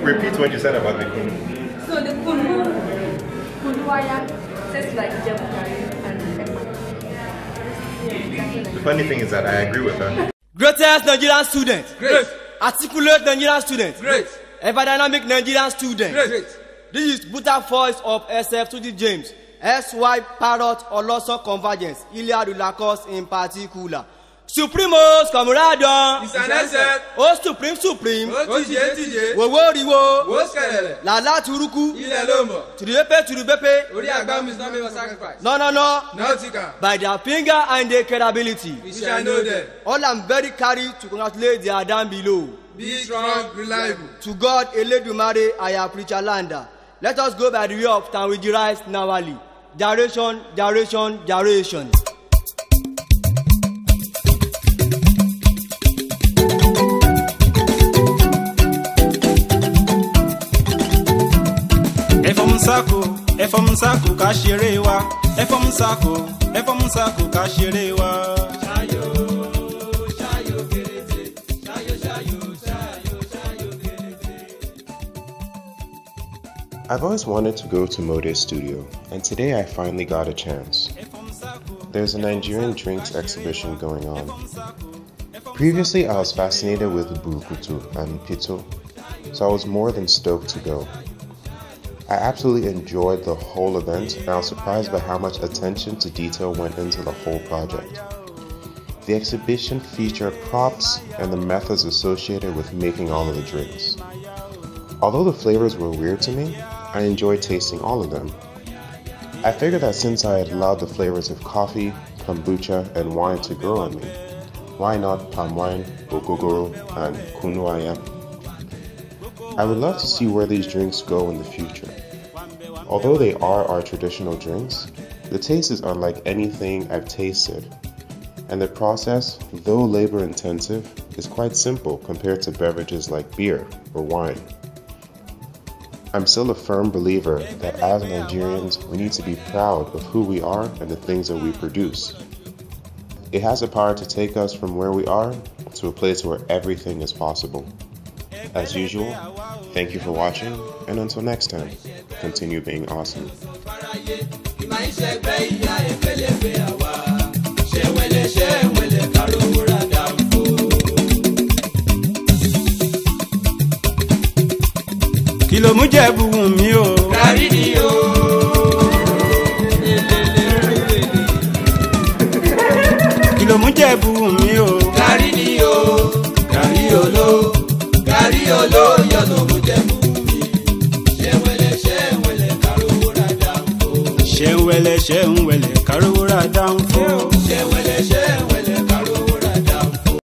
repeat what you said about the kunu. So the kunu tastes like jebukari and The funny thing is that I agree with her. Greatest Nigerian student. Great. Articulate Nigerian student. Great. Ever-dynamic Nigerian student. Great. This is brutal voice of SF2D James. SY Parrot or Lawson Convergence. Iliad Lacoste in particular. Supremos Camarada. It's an SF. Oh Supreme. Oh TJ. Wo. Lala Turuku. Ilelomo. Turubepe. Ori Agbam is not made for sacrifice. No. Nautica. By their finger and their credibility. We shall know them. All I'm very carried to congratulate they are down below. Be strong, reliable. To God, Eledumare, I am preacher lander. Let us go by the way of time with the rise Nawali. Generation. Efomsako kashirewa. Efomsako kashirewa. I've always wanted to go to Mode's studio, and today I finally got a chance. There's a Nigerian drinks exhibition going on. Previously, I was fascinated with burukutu and pito, so I was more than stoked to go. I absolutely enjoyed the whole event, and I was surprised by how much attention to detail went into the whole project. The exhibition featured props and the methods associated with making all of the drinks. Although the flavors were weird to me, I enjoyed tasting all of them. I figured that since I had allowed the flavors of coffee, kombucha, and wine to grow on me, why not palm wine, ogogoro, and kunu? I would love to see where these drinks go in the future. Although they are our traditional drinks, the taste is unlike anything I've tasted, and the process, though labor intensive, is quite simple compared to beverages like beer or wine. I'm still a firm believer that as Nigerians, we need to be proud of who we are and the things that we produce. It has the power to take us from where we are to a place where everything is possible. As usual, thank you for watching, and until next time, continue being awesome. Kilo mujebu mi o. Gari ni o. Kilo mujebu mi o. Gari ni o. Gari olo. Gari olo yono mujebu mi. Shewele karowura danfo. Shewele karowura danfo.